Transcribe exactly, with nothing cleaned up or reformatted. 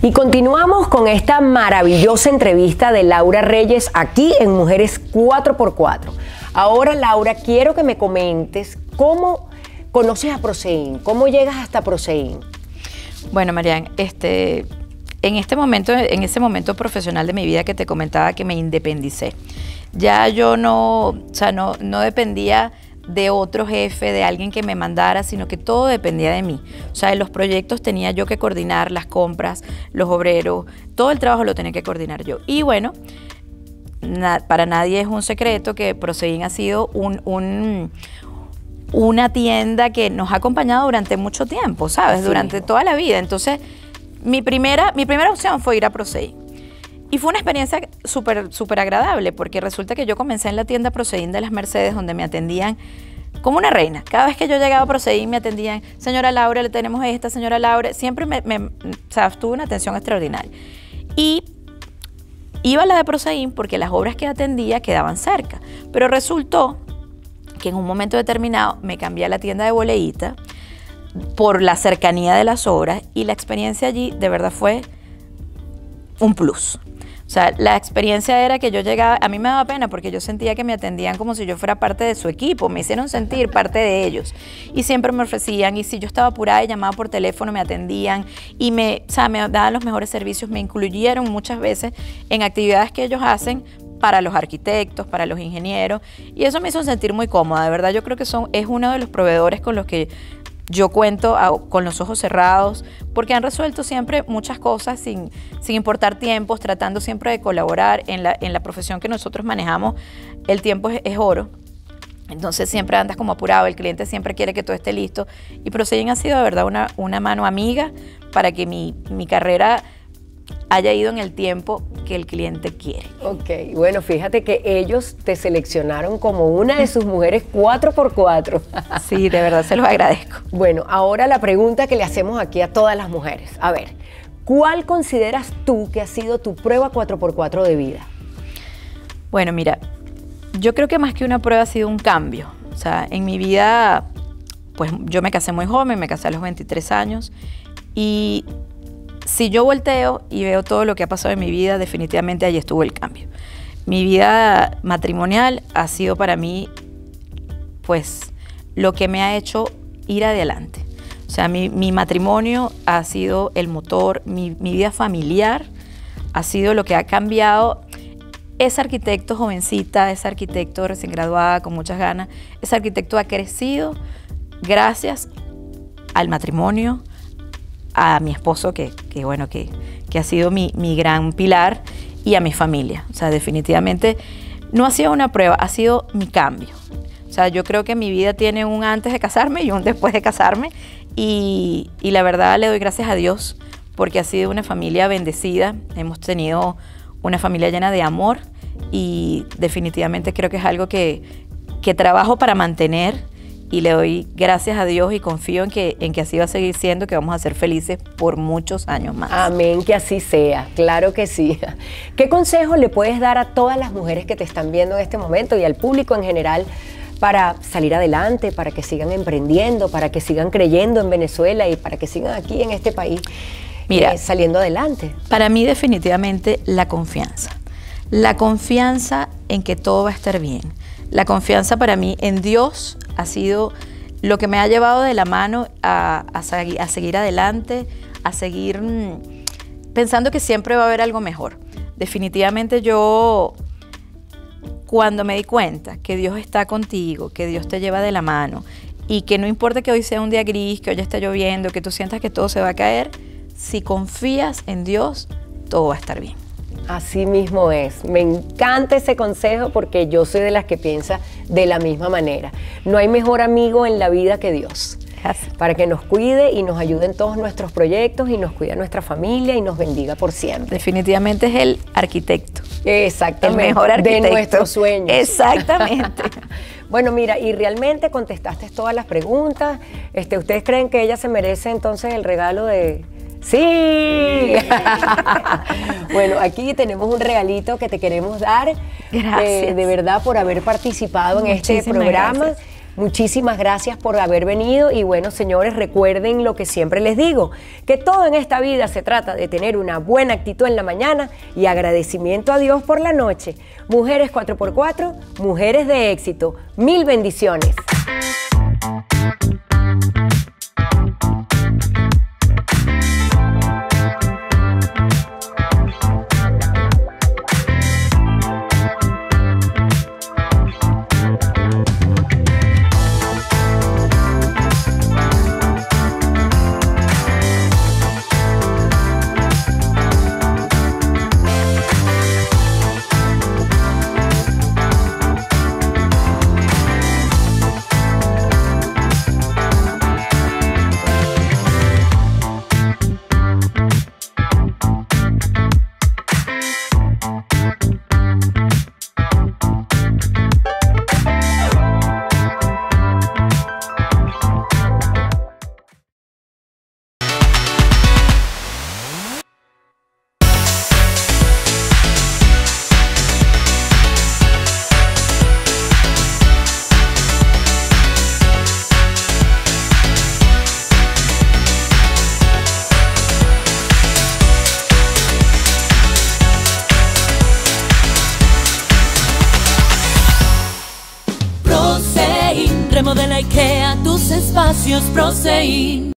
Y continuamos con esta maravillosa entrevista de Laura Reyes aquí en Mujeres cuatro por cuatro. Ahora, Laura, quiero que me comentes cómo conoces a Prosein, cómo llegas hasta Prosein. Bueno, Marian, este, en este momento, en ese momento profesional de mi vida que te comentaba que me independicé, ya yo no, o sea, no, no dependía de otro jefe, de alguien que me mandara, sino que todo dependía de mí. O sea, en los proyectos tenía yo que coordinar las compras, los obreros, todo el trabajo lo tenía que coordinar yo. Y bueno, na, para nadie es un secreto que Prosein ha sido un, un, una tienda que nos ha acompañado durante mucho tiempo, ¿sabes? Sí. Durante toda la vida. Entonces, mi primera, mi primera opción fue ir a Prosein. Y fue una experiencia súper súper agradable, porque resulta que yo comencé en la tienda Prosein de las Mercedes, donde me atendían como una reina. Cada vez que yo llegaba a Prosein me atendían, señora Laura, le tenemos esta, señora Laura. Siempre me, me, o sea, tuve una atención extraordinaria. Y iba a la de Prosein porque las obras que atendía quedaban cerca. Pero resultó que en un momento determinado me cambié a la tienda de Boleíta por la cercanía de las obras, y la experiencia allí de verdad fue un plus. O sea, la experiencia era que yo llegaba, a mí me daba pena porque yo sentía que me atendían como si yo fuera parte de su equipo, me hicieron sentir parte de ellos. Y siempre me ofrecían, y si yo estaba apurada y llamaba por teléfono, me atendían y me, o sea, me daban los mejores servicios, me incluyeron muchas veces en actividades que ellos hacen para los arquitectos, para los ingenieros, y eso me hizo sentir muy cómoda. De verdad, yo creo que son, es uno de los proveedores con los que yo cuento a, con los ojos cerrados, porque han resuelto siempre muchas cosas sin, sin importar tiempos, tratando siempre de colaborar. En la, en la profesión que nosotros manejamos, el tiempo es, es oro. Entonces siempre andas como apurado, el cliente siempre quiere que todo esté listo. Y Prosein ha sido de verdad una, una mano amiga para que mi, mi carrera haya ido en el tiempo que el cliente quiere. Ok, bueno, fíjate que ellos te seleccionaron como una de sus mujeres cuatro por cuatro. Sí, de verdad se los agradezco. Bueno, ahora la pregunta que le hacemos aquí a todas las mujeres. A ver, ¿cuál consideras tú que ha sido tu prueba cuatro por cuatro de vida? Bueno, mira, yo creo que más que una prueba ha sido un cambio. O sea, en mi vida, pues yo me casé muy joven, me casé a los veintitrés años, y si yo volteo y veo todo lo que ha pasado en mi vida, definitivamente allí estuvo el cambio. Mi vida matrimonial ha sido para mí, pues, lo que me ha hecho ir adelante. O sea, mi, mi matrimonio ha sido el motor, mi, mi vida familiar ha sido lo que ha cambiado. Ese arquitecto jovencita, ese arquitecto recién graduada, con muchas ganas, ese arquitecto ha crecido gracias al matrimonio, a mi esposo, que, que bueno, que, que ha sido mi, mi gran pilar, y a mi familia. O sea, definitivamente no ha sido una prueba, ha sido mi cambio. O sea, yo creo que mi vida tiene un antes de casarme y un después de casarme, y, y la verdad le doy gracias a Dios porque ha sido una familia bendecida. Hemos tenido una familia llena de amor, y definitivamente creo que es algo que, que trabajo para mantener. Y le doy gracias a Dios y confío en que, en que así va a seguir siendo, que vamos a ser felices por muchos años más. Amén, que así sea, claro que sí. ¿Qué consejo le puedes dar a todas las mujeres que te están viendo en este momento y al público en general para salir adelante, para que sigan emprendiendo, para que sigan creyendo en Venezuela y para que sigan aquí en este país Mira, eh, saliendo adelante? Para mí definitivamente la confianza. La confianza en que todo va a estar bien. La confianza para mí en Dios ha sido lo que me ha llevado de la mano a, a, a seguir adelante, a seguir mmm, pensando que siempre va a haber algo mejor. Definitivamente yo, cuando me di cuenta que Dios está contigo, que Dios te lleva de la mano, y que no importa que hoy sea un día gris, que hoy esté lloviendo, que tú sientas que todo se va a caer, si confías en Dios, todo va a estar bien. Así mismo es. Me encanta ese consejo porque yo soy de las que piensa de la misma manera. No hay mejor amigo en la vida que Dios. Así. Para que nos cuide y nos ayude en todos nuestros proyectos y nos cuide a nuestra familia y nos bendiga por siempre. Definitivamente es el arquitecto. Exactamente. El mejor arquitecto. De nuestros sueños. Exactamente. Bueno, mira, y realmente contestaste todas las preguntas. Este, ¿ustedes creen que ella se merece entonces el regalo de...? ¡Sí! Bueno, aquí tenemos un regalito que te queremos dar. Gracias. Eh, de verdad, por haber participado en Muchísimas este programa. Gracias. Muchísimas gracias por haber venido y bueno, señores, recuerden lo que siempre les digo, que todo en esta vida se trata de tener una buena actitud en la mañana y agradecimiento a Dios por la noche. Mujeres cuatro por cuatro, mujeres de éxito. Mil bendiciones. Remodela IKEA tus espacios, Prosein.